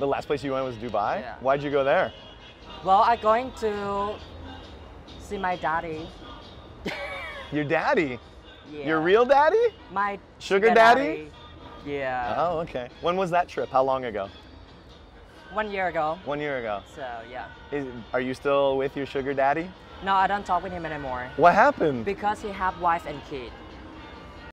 The last place you went was Dubai? Yeah. Why'd you go there? Well, I'm going to see my daddy. Your daddy? Yeah. Your real daddy? My Sugar daddy? Yeah. Oh, okay. When was that trip? How long ago? 1 year ago. 1 year ago. So yeah. Are you still with your sugar daddy? No, I don't talk with him anymore. What happened? Because he have wife and kid.